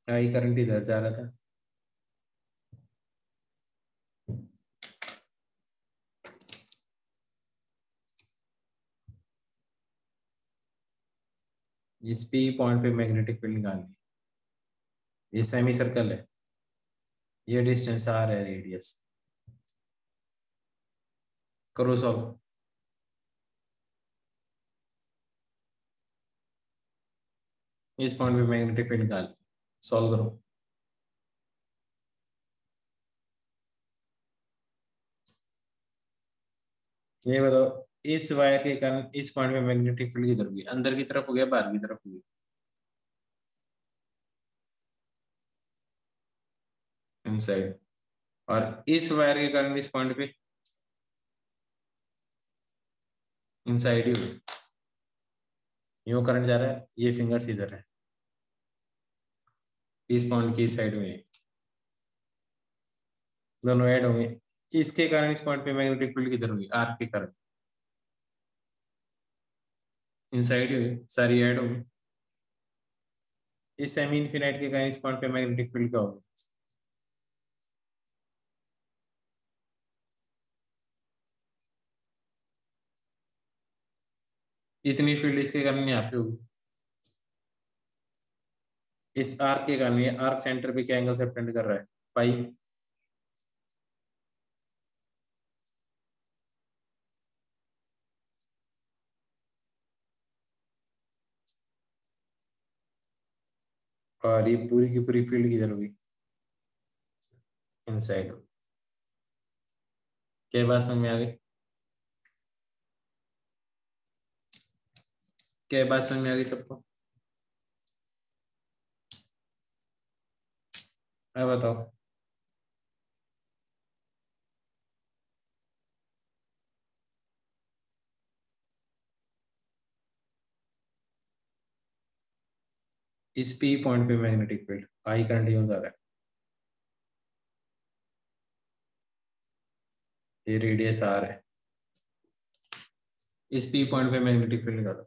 I current इधर जा रहा था। इस पी पॉइंट पे मैग्नेटिक फील्ड निकालनी। ये सेमी सर्कल है, ये डिस्टेंस आर है, रेडियस। करो सॉल्व। इस पॉइंट पे मैग्नेटिक फील्ड निकाल, सॉल्व करो। ये बताओ, इस वायर के कारण इस पॉइंट पे मैग्नेटिक फील्ड किधर होगी, अंदर की तरफ हो गया बाहर की तरफ होगी? इनसाइड। और इस वायर के कारण इस पॉइंट पे इनसाइड ही होगी। यूं करंट जा रहा है, ये फिंगर्स इधर है, इस पॉइंट की साइड में दोनों ऐड होंगे। इसके कारण इस पॉइंट पे मैग्नेटिक फील्ड किधर होगी, आर्क के कारण इनसाइड ही होगी, सारी ऐड होगी। इस सेमी इनफिनाइट के कारण इस पॉइंट पे मैग्नेटिक फील्ड क्या होगा? इतनी फील्ड इसके कारण यहाँ पे होगी, इस आर्क के कारण। ये आर्क सेंटर पे क्या एंगल से अटेंड कर रहा है, पाई। और ये पूरी की पूरी फील्ड किधर होगी, इनसाइड। क्या बात समझ में आ गई? क्या बात समझ में आ गई सबको? अब बताओ। इस पी पॉइंट पे मैग्नेटिक फील्ड आई करंट यूं जा रहा है, ये रेडियस आर है। इस पी पॉइंट पे मैग्नेटिक फील्ड निकालो।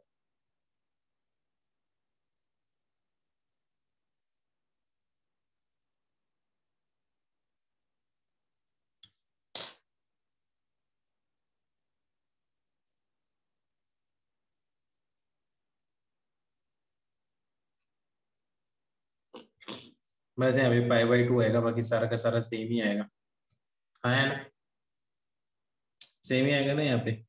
वैसे यहाँ पे पाई बाई टू आएगा, बाकी सारा का सारा सेम ही आएगा। हाँ है ना, सेम ही आएगा ना यहाँ पे।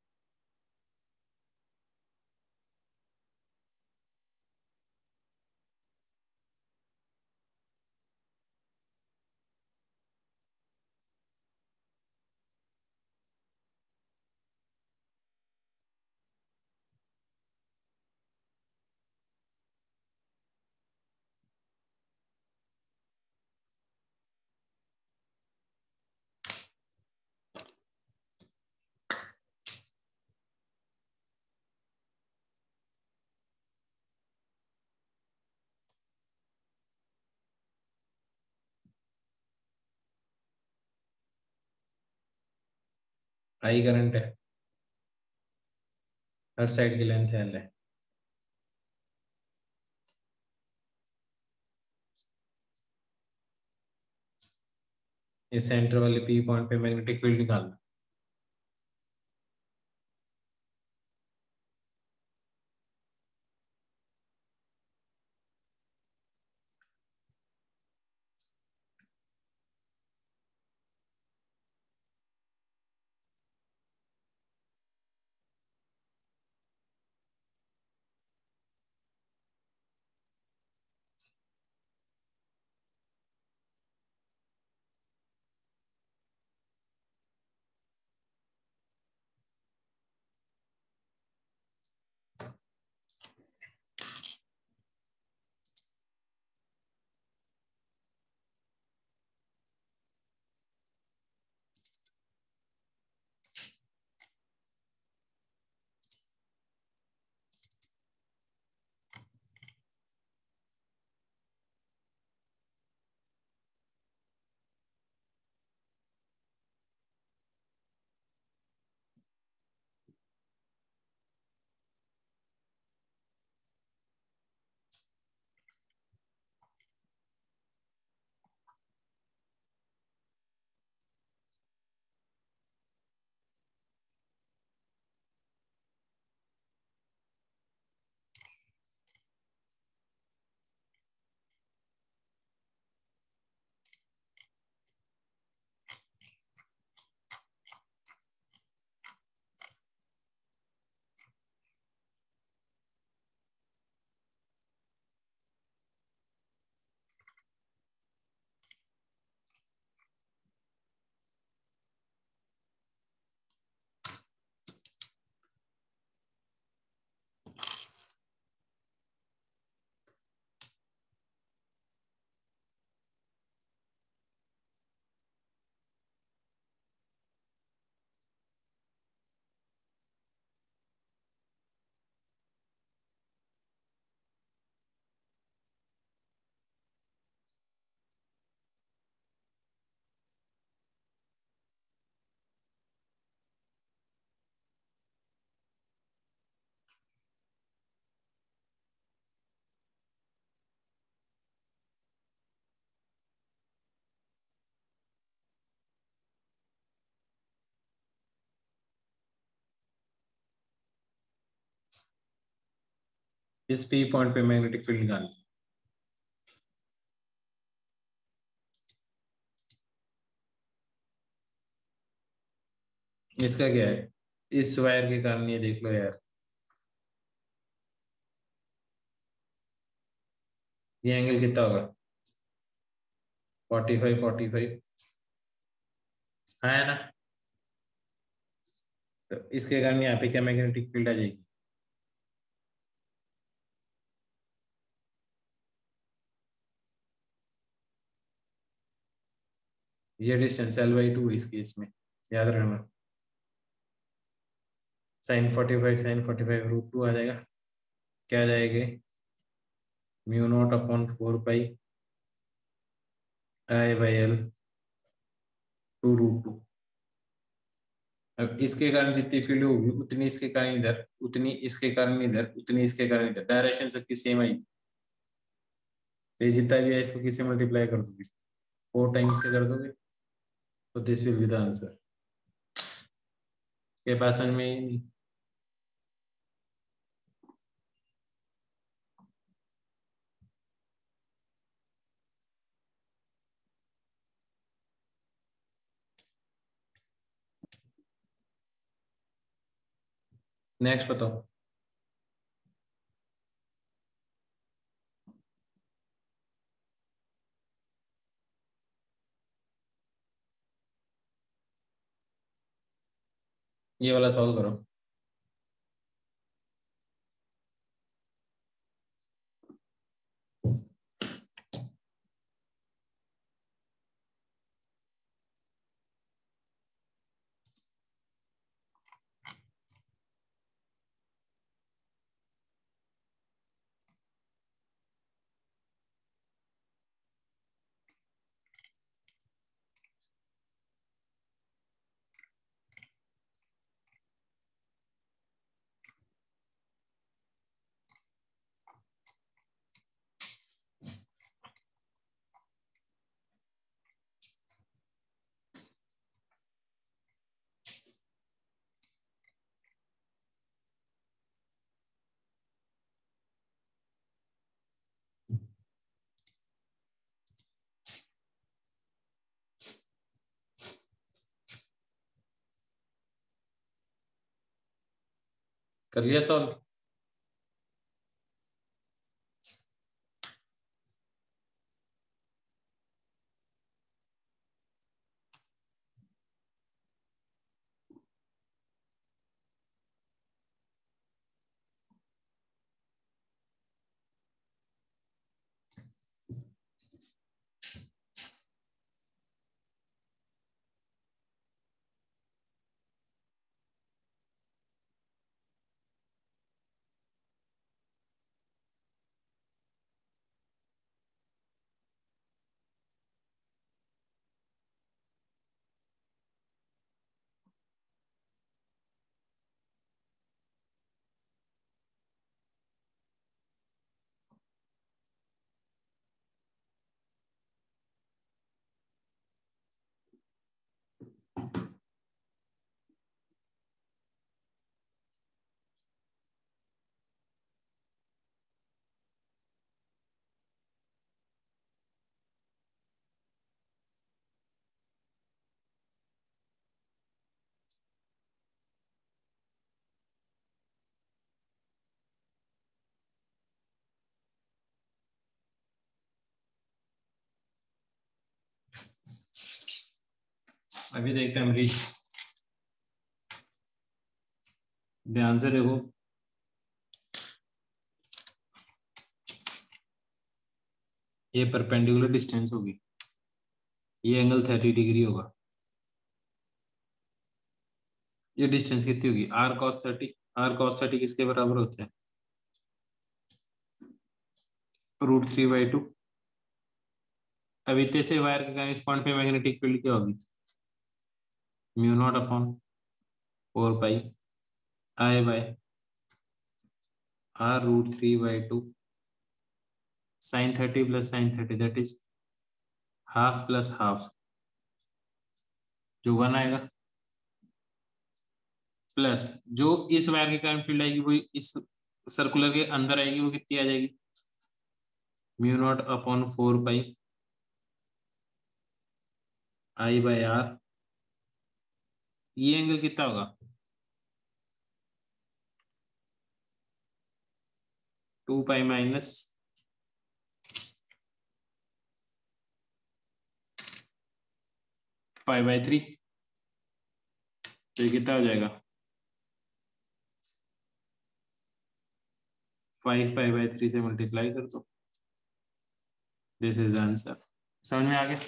आई करंट है, हर साइड की लेंथ है L है। इस सेंटर वाले पी पॉइंट पे मैग्नेटिक फील्ड निकालना। इस पी पॉइंट पे मैग्नेटिक फील्ड निकाल। इसका क्या है, इस वायर के कारण, ये देख लो यार, ये एंगल कितना होगा, 45 45 है ना। तो इसके कारण यहाँ पे क्या मैग्नेटिक फील्ड आ जाएगी, ये डिस्टेंस L/2 इस केस में, याद रखना। sin 45 √2 आ जाएगा, क्या आ जाएगा, μ0/4 पाई I/L 2 √2। अब इसके कारण जितनी फील्ड होगी उतनी इसके कारण इधर, उतनी इसके कारण इधर, उतनी इसके कारण इधर, डायरेक्शन सबकी सेम आई। तो ये जितना भी है इसको किससे मल्टीप्लाई कर दोगे, 4 टाइम्स से कर दोगे, तो this will be the answer. के पास में नेक्स्ट बताओ। ये वाला सॉल्व करो। कर लिया सॉल्व। अभी देखते हैं अमरीश, ध्यान से देखो। ये परपेंडिकुलर डिस्टेंस होगी, ये एंगल 30 डिग्री होगा। ये डिस्टेंस कितनी होगी, r cos 30। r cos 30 किसके बराबर होता है, √3/2। अब इतने से वायर के कारण इस पॉइंट पे मैग्नेटिक फील्ड क्या होगी, μ0/4 pi I/r√3/2 sin 30 + sin 30 that is half plus half, जो 1 आएगा, प्लस जो इस वायर के कारण फील्ड आएगी वो इस सर्कुलर के अंदर आएगी वो कितनी आ जाएगी, mu naught upon 4 pi I by R. ये एंगल कितना होगा, 2 पाई माइनस पाई/3। तो ये कितना हो जाएगा, 5 पाई/3 से मल्टीप्लाई कर दो। This is the answer. समझ में आ गया,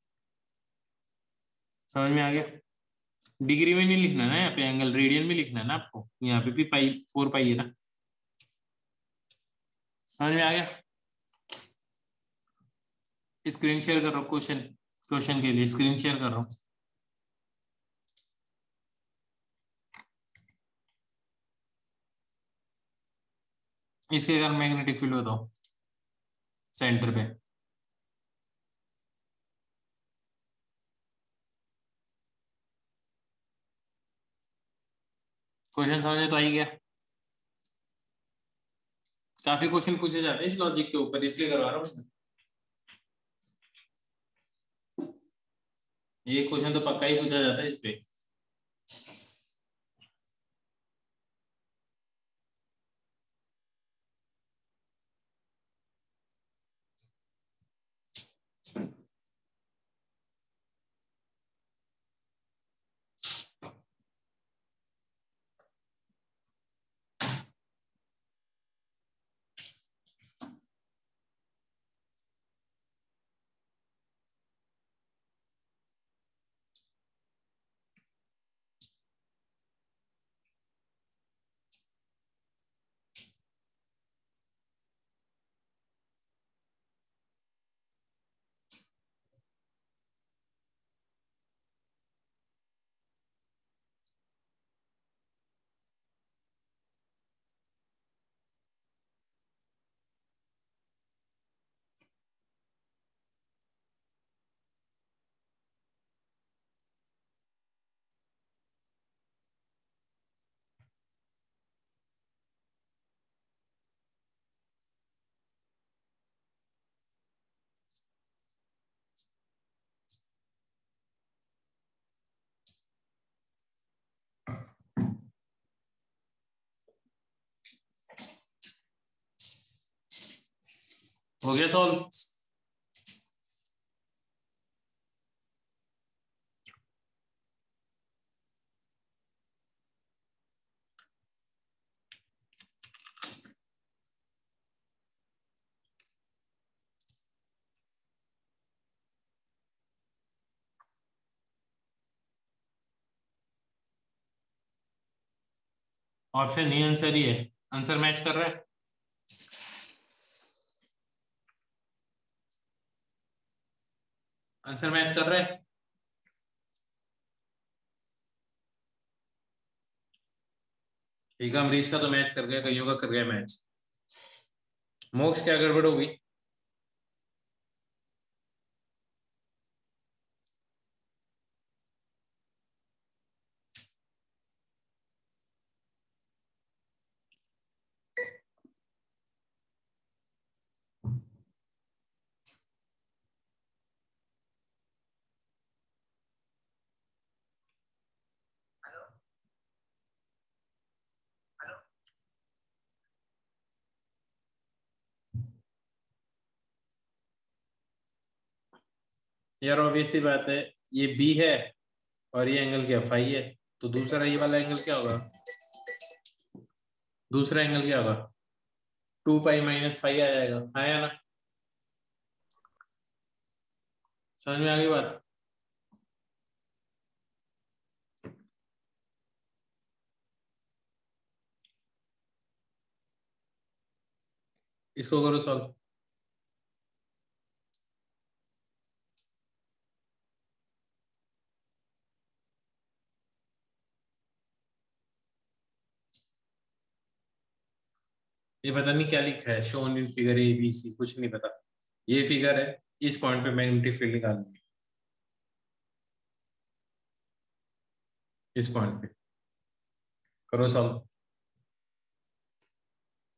समझ में आ गया। डिग्री में नहीं लिखना ना, यहाँ पे एंगल रेडियन में लिखना है ना आपको, यहाँ पे भी 4 पाई है ना। समझ में आ गया। स्क्रीन शेयर कर रहा हूँ, क्वेश्चन क्वेश्चन के लिए स्क्रीन शेयर कर रहा हूँ। इसके कारण मैग्नेटिक फील्ड बताओ सेंटर पे। क्वेश्चन समझ में तो आई गया। काफी क्वेश्चन पूछे जाते हैं इस लॉजिक के ऊपर, इसलिए करवा रहा हूँ। ये क्वेश्चन तो पक्का ही पूछा जाता है इस पे। हो गया सॉल्व। ऑप्शन नहीं, आंसर ही है। आंसर मैच कर रहा है। आंसर मैच कर रहा है। ठीक है, अमरीश का तो मैच कर गया, कईयों का कर गया मैच। मोक्ष क्या गड़बड़ होगी। यार ऑब्वियस सी बात है, ये बी है और ये एंगल क्या, फाई है। तो दूसरा ये वाला एंगल क्या होगा, दूसरा एंगल क्या होगा, 2 पाई - 5 आ जाएगा, आया ना। समझ में आ गई बात। इसको करो सॉल्व। ये पता नहीं क्या लिखा है, shown in figure A B C, कुछ नहीं पता। ये फिगर है, इस पॉइंट पे मैग्नेटिक फील्ड निकालनी है, इस पॉइंट पे। करो सॉल्व।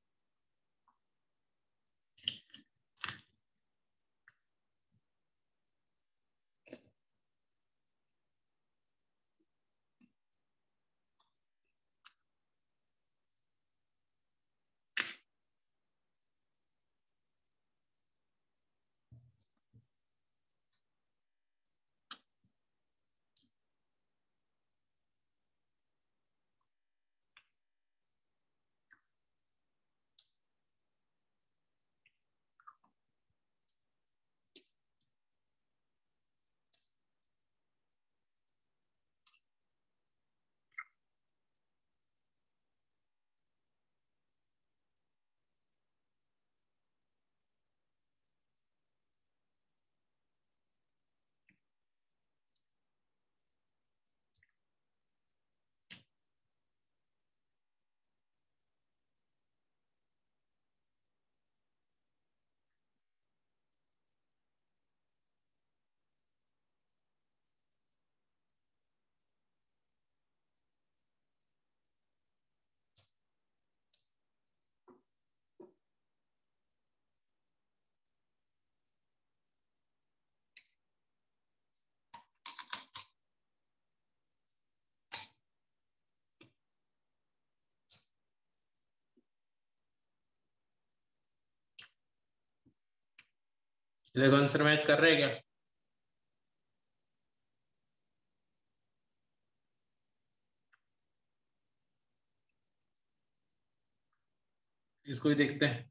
देखो आंसर मैच कर रहे हैं क्या? इसको ही देखते हैं।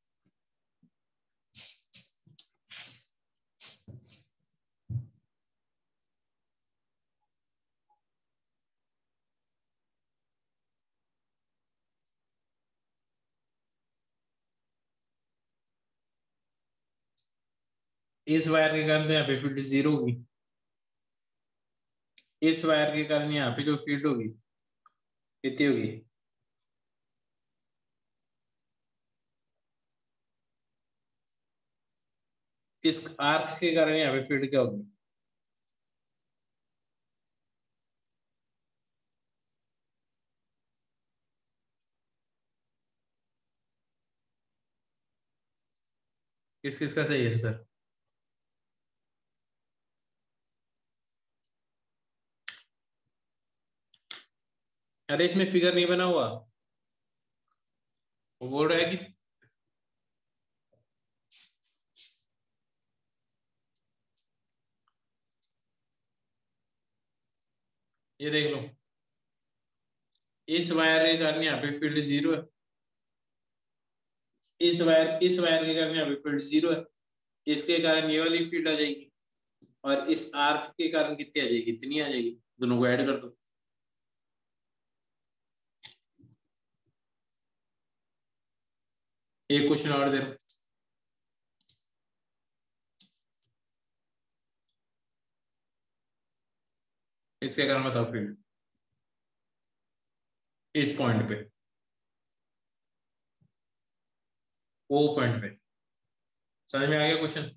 इस वायर के कारण यहाँ पे फील्ड जीरो होगी। इस वायर के कारण यहाँ पे जो फील्ड होगी कितनी होगी? इस आर्क के कारण यहाँ पे फील्ड क्या होगी? किस किस का सही है आंसर? अरे इसमें फिगर नहीं बना हुआ। वो बोल रहा है कि ये देख लो, इस वायर के कारण यहाँ पे फील्ड जीरो है। इस वायर के कारण यहाँ पे फील्ड जीरो है। इसके कारण ये वाली फील्ड आ जाएगी, और इस आर्क के कारण कितनी आ जाएगी? इतनी आ जाएगी। दोनों को ऐड कर दो। एक क्वेश्चन और दे रहा हूं। इसके कारण बताओ फील्ड इस पॉइंट पे, ओ पॉइंट पे। समझ में आ गया क्वेश्चन?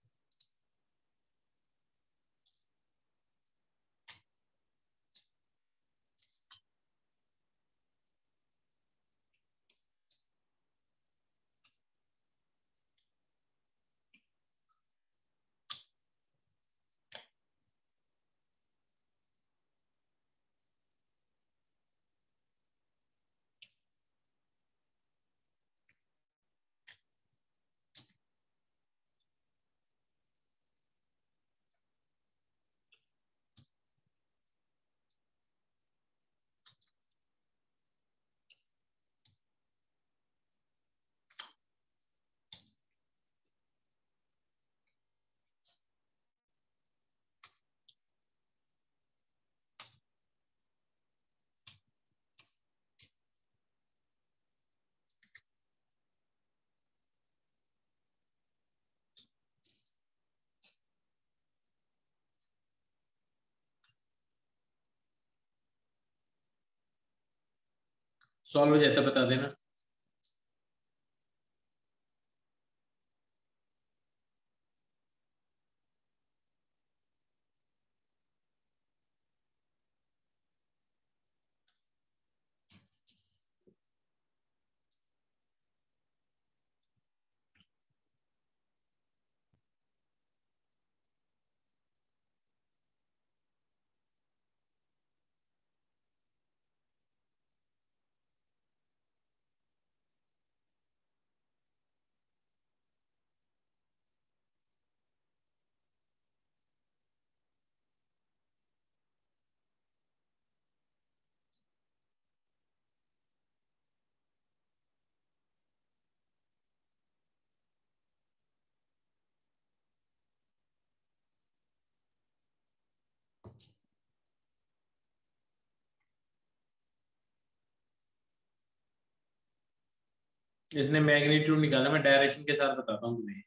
सॉल्व हो जाए तो बता देना। इसने मैग्नीट्यूड निकाला, मैं डायरेक्शन के साथ बताता हूँ तुम्हें।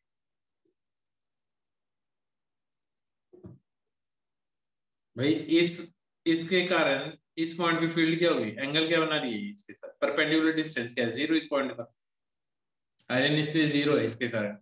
भाई इस इसके कारण इस पॉइंट की फील्ड क्या होगी? एंगल क्या बना रही है इसके साथ? परपेंडिकुलर डिस्टेंस क्या है? जीरो इस पॉइंट का। आयरन इसलिए जीरो है इसके कारण।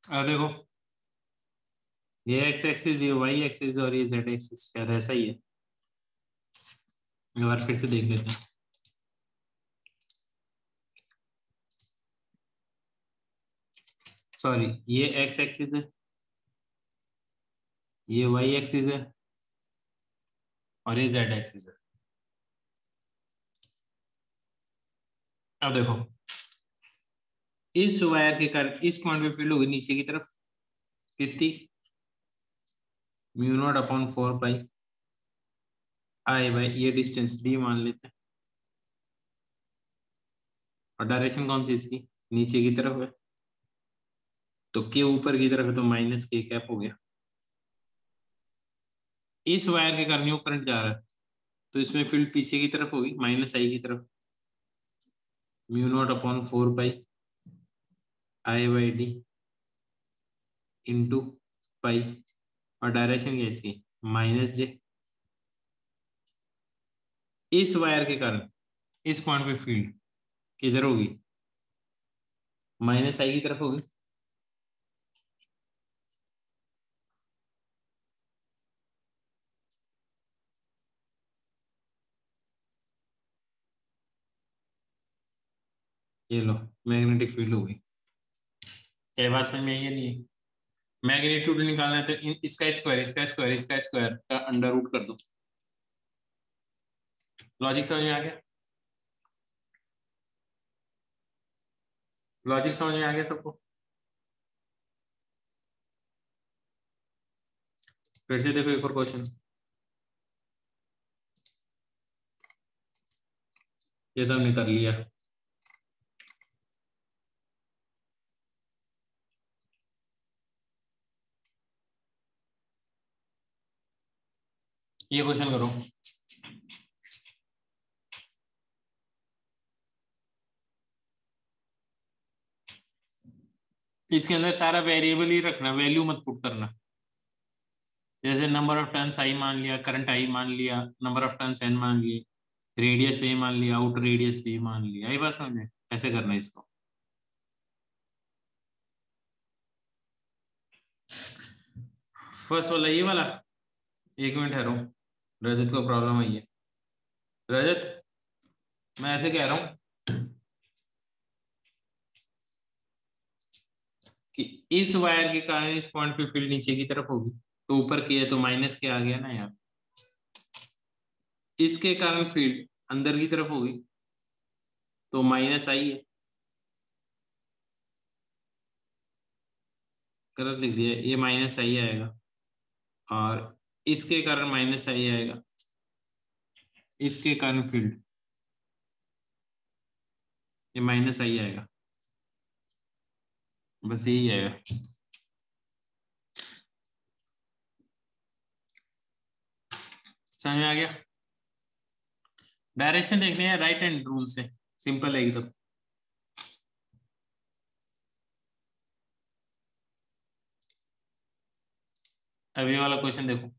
देखो, ये एक्स एक्सिस, ये वाई एक्सिस और ये जेड एक्सिस, क्या ऐसा ही है? एक बार फिर से देख लेते हैं। सॉरी, ये एक्स एक्सिस है, ये वाई एक्सिस है और ये जेड एक्सिस है। अब देखो, इस वायर के कारण इस पॉइंट पे फील्ड होगी नीचे की तरफ, कितनी? Mu naught upon 4 pi I by, ये डिस्टेंस डी मान लेते हैं, और डायरेक्शन कौन सी इसकी? नीचे की तरफ है, तो के ऊपर की तरफ है, तो माइनस के कैप हो गया। इस वायर के कारण करंट जा रहा है, तो इसमें फील्ड पीछे की तरफ होगी, माइनस आई की तरफ, mu naught upon 4 pi I by D into pi, और डायरेक्शन क्या है इसकी? Minus J. इस वायर के कारण इस पॉइंट पे फील्ड किधर होगी? माइनस आई की तरफ होगी। ये लो, मैग्नेटिक फील्ड होगी। क्या बात समझ में आई है? नहीं? मैग्नीट्यूड निकालना है तो इसका स्क्वायर, इसका स्क्वायर, इसका स्क्वायर का अंडर रूट कर दो। लॉजिक समझ में आ गया? लॉजिक समझ में आ गया सबको? फिर से देखो एक और क्वेश्चन। ये तो हमने कर लिया। ये क्वेश्चन करो। इसके अंदर सारा वेरिएबल ही रखना, वैल्यू मत पुट करना। जैसे नंबर ऑफ टर्न्स आई मान लिया, करंट आई मान लिया, नंबर ऑफ टर्न्स एन मान लिए, रेडियस ए मान लिया, आउटर रेडियस बी मान लिया। ये बात समझ में? ऐसे करना है इसको। फर्स्ट वाला, ये वाला। एक मिनट ठहरो, रजत को प्रॉब्लम आई है। रजत, मैं ऐसे कह रहा हूं कि इस वायर के कारण इस पॉइंट पे फील्ड नीचे की तरफ होगी, तो ऊपर किया तो माइनस के आ गया ना यार। इसके कारण फील्ड अंदर की तरफ होगी, तो माइनस आई है। गलत लिख दिया, ये माइनस आई आएगा, और इसके कारण माइनस आई आएगा, इसके कारण फील्ड ये माइनस आई आएगा। बस यही आएगा। समझ में आ गया? डायरेक्शन देखने हैं राइट हैंड रूल से, सिंपल है एकदम। अभी वाला क्वेश्चन देखो।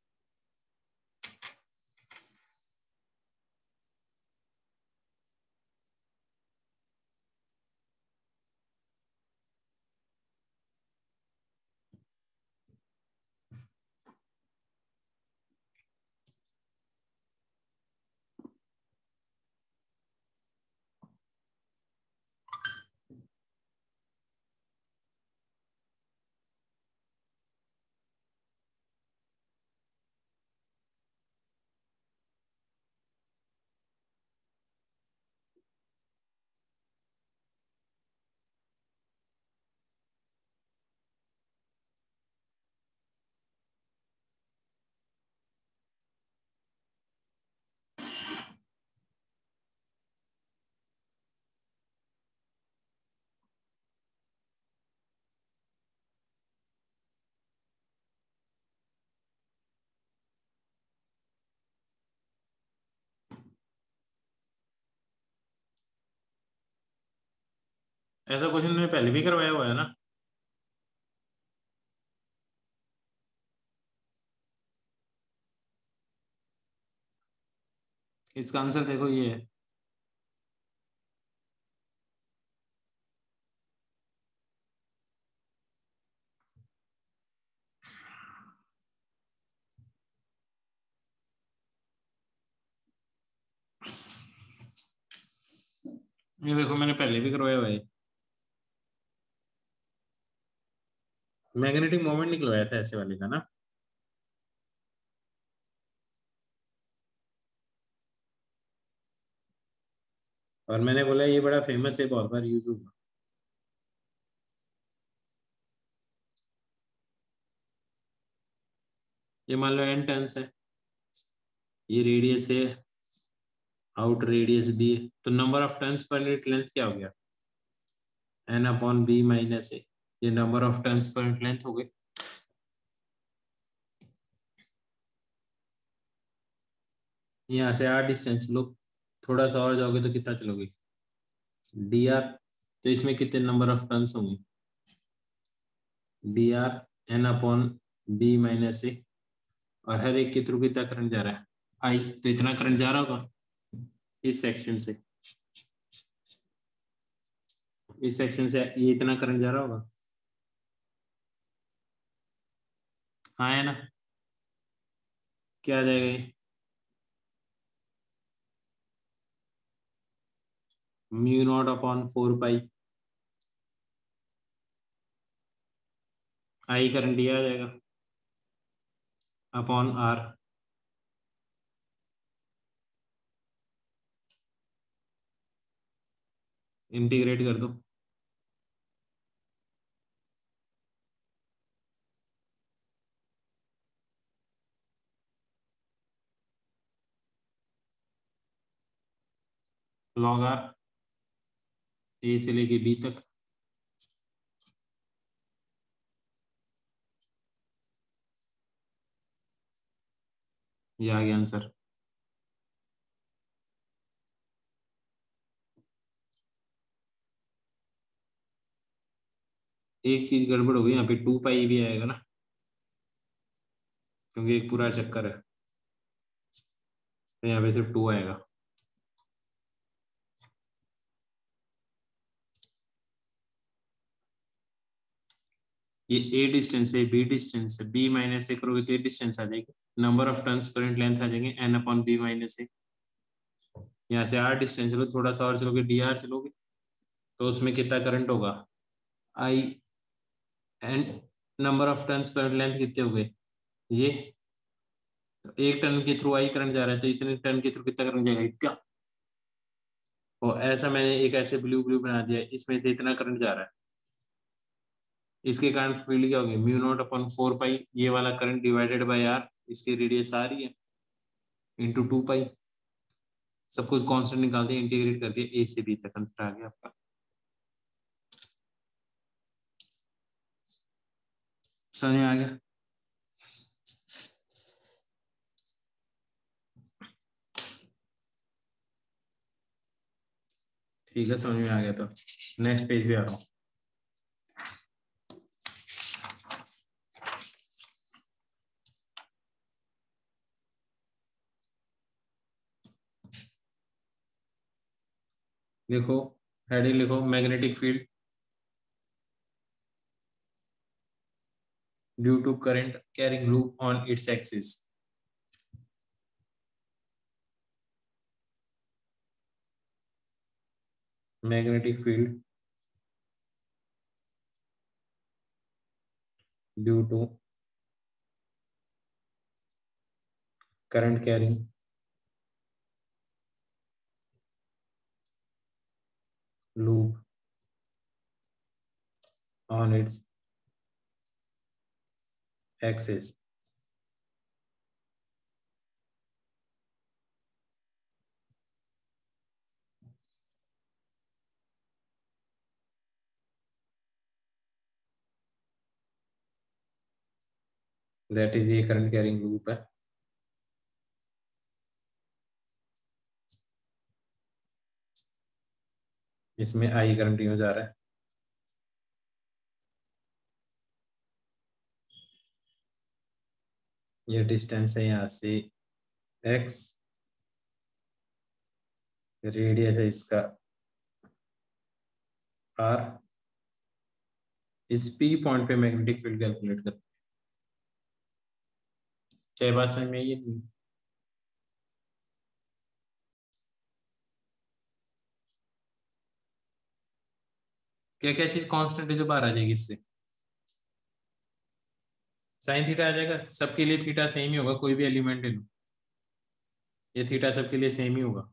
ऐसा क्वेश्चन मैंने पहले भी करवाया हुआ है ना। इसका आंसर देखो, ये है। ये देखो मैंने पहले भी करवाया हुआ है, मैग्नेटिक मोमेंट निकलवाया था ऐसे वाले का ना। और मैंने बोला ये बड़ा फेमस है, बहुत बार यूज होगा। ये मान लो एन टर्न्स है, ये रेडियस है, आउट रेडियस डी है, तो number of turns per unit length क्या हो गया, N upon B minus A. ये number of turns per unit length हो गई। यहाँ से आर डिस्टेंस लो, थोड़ा सा और जाओगे तो कितना चलोगे, डी आर। तो इसमें कितने नंबर ऑफ टर्न्स होंगे, D R N upon B minus A. और हर एक के थ्रू कितना करंट जा रहा है, आई। तो इतना करंट जा रहा होगा इस सेक्शन से, इस सेक्शन से ये इतना करंट जा रहा होगा। हाँ है ना, क्या आ जाएगा ये, mu naught upon 4 pi, I current ये आ जाएगा अपॉन आर। इंटीग्रेट कर दो, लॉग आर, ए से लेके बी तक। ये आ गया आंसर। एक चीज गड़बड़ हो गई, यहाँ पे 2 पाई भी आएगा ना, क्योंकि एक पूरा चक्कर है, तो यहाँ पे सिर्फ 2 आएगा। ये ए डिस्टेंस है, बी डिस्टेंस है, बी माइनस ए करोगे तो ये डिस्टेंस आ जाएगी, number of turns current length आ जाएंगे N upon B minus A. यहाँ से आर डिस्टेंस चलो, थोड़ा सा और चलोगे डी आर चलोगे, तो उसमें कितना करंट होगा, I. N number of turns current length कितने हो गए, ये। तो एक टर्न के थ्रू आई करंट जा रहा है, तो इतने टर्न के थ्रू कितना करंट जाएगा, क्या। और ऐसा मैंने एक ऐसे ब्लू ब्लू बना दिया, इसमें से इतना करंट जा रहा है, इसके कारण फील्ड क्या होगी, म्यू नॉट अपॉन 4 पाई, ये वाला करंट डिवाइडेड बाय आर, इसकी रेडियस आ रही है, इंटू 2 पाई। सब कुछ कांस्टेंट निकाल दिया, इंटीग्रेट कर दिया, ए से बी तक आंसर आ गया आपका। समझ में आ गया। ठीक है, समझ में आ गया। तो नेक्स्ट पेज पे आ रहा हूँ। देखो, हेडिंग लिखो, magnetic field due to current carrying loop on its axis. Magnetic field due to current carrying loop on its axis. That is ये करंट कैरिंग लूप है। इसमें आई करंट यूं जा रहा है, ये डिस्टेंस है यहाँ से x, रेडियस है इसका r। इस p पॉइंट पे मैग्नेटिक फील्ड कैलकुलेट कर। क्या बात समझ में ये, क्या क्या चीज कांस्टेंट है जो बाहर आ जाएगी इससे? साइन थीटा आ जाएगा, सबके लिए थीटा सेम ही होगा, कोई भी एलिमेंट ले लो, ये थीटा सबके लिए सेम ही होगा।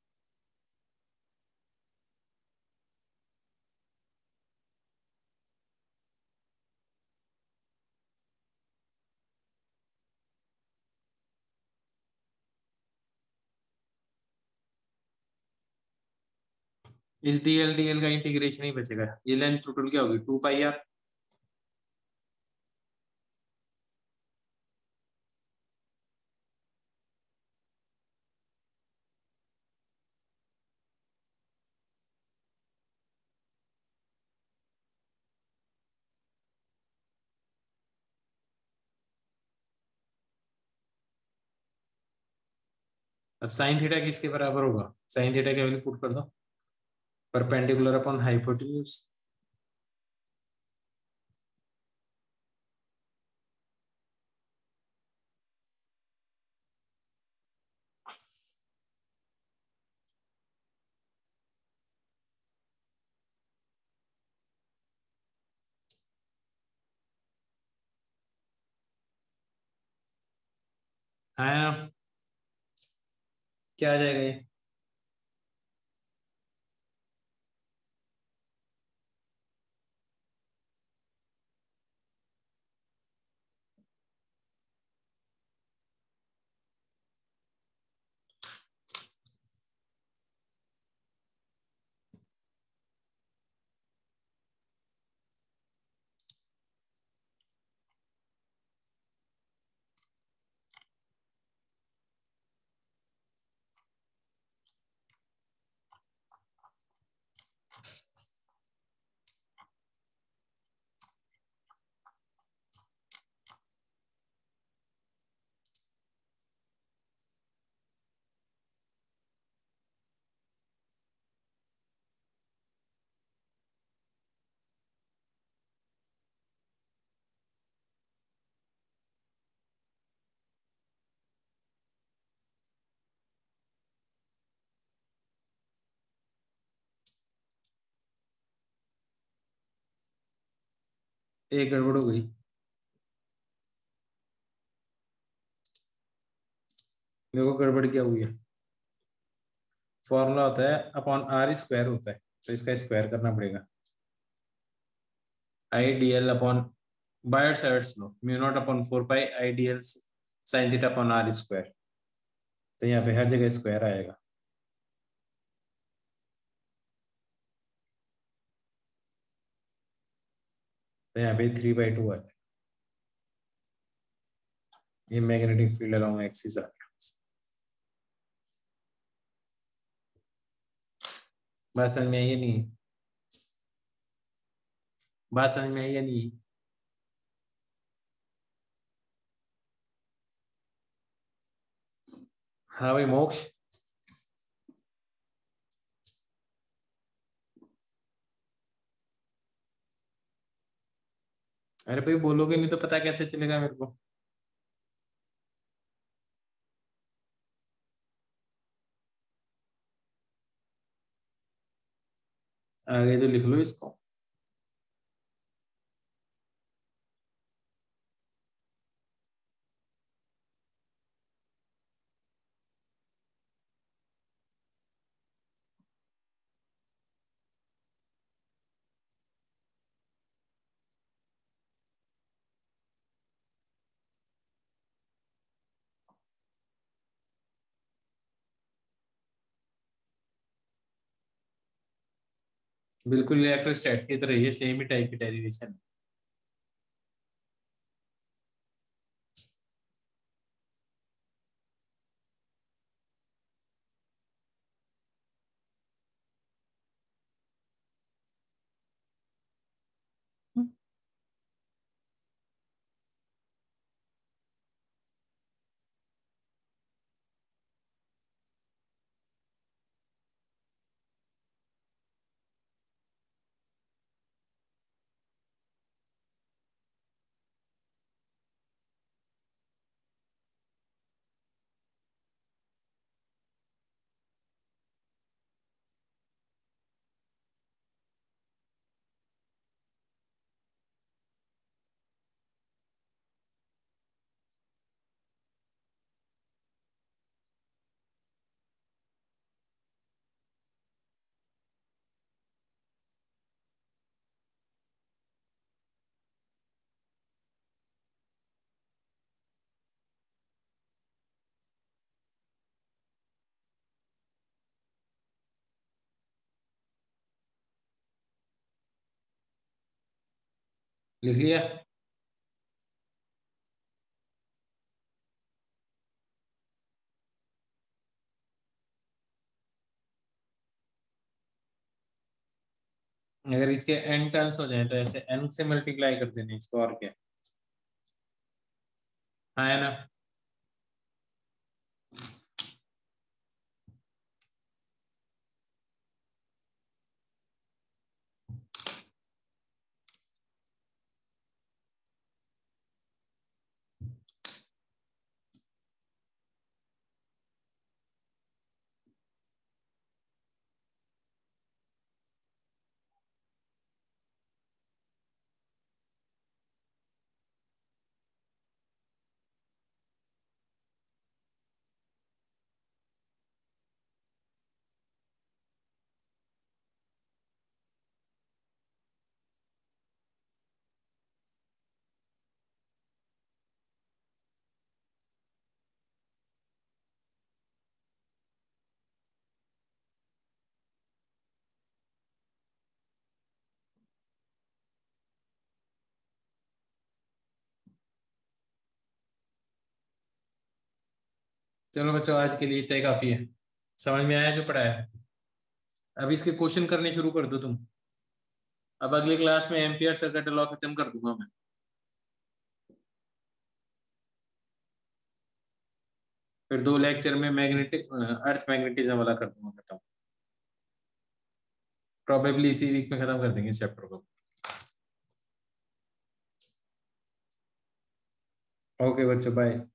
इस डीएल डीएल का इंटीग्रेशन ही बचेगा, ये लेंथ टोटल क्या होगी, 2 पाई आर। अब साइन थीटा किसके बराबर होगा, साइन थीटा की वैल्यू पुट कर दो, परपेंडिकुलर अपॉन हाइपोटेन्यूज। हाँ, क्या आ जाएगा ये? एक गड़बड़ हो गई। देखो गड़बड़ क्या हुई है, फॉर्मूला होता है अपॉन आर स्क्वायर होता है, तो इसका स्क्वायर करना पड़ेगा, I D L upon by sides लो, mu naught upon 4 pi I D L sine theta upon R square, तो यहाँ पे हर जगह स्क्वायर आएगा, तो यहाँ पे 3/2 आ जाएगा। ये मैग्नेटिक फील्ड अलोंग एक्सिस आ गया। बात समझ में आई या नहीं? बात समझ में आई या नहीं? हाँ भाई मोक्ष। अरे भाई बोलोगे नहीं तो पता कैसे चलेगा मेरे को? आगे तो लिख लो इसको। बिल्कुल इलेक्ट्रोस्टैट्स की तरह, ये सेम ही टाइप की डेरिवेशन। लिख लिया? अगर इसके n टर्न्स हो जाए तो ऐसे n से मल्टीप्लाई कर देने इसको, और क्या। हाँ है ना? चलो बच्चों, आज के लिए इतना ही काफी है। समझ में आया जो पढ़ाया? अब इसके क्वेश्चन करने शुरू कर दो तुम। अब अगली क्लास में एम्पियर सर्किट लॉ खत्म कर दूंगा मैं। फिर 2 लेक्चर में मैग्नेटिक अर्थ मैग्नेटिज्म वाला कर दूंगा खत्म। प्रोबेबली इसी वीक में खत्म कर देंगे इस चैप्टर को। ओके बच्चों, बाय।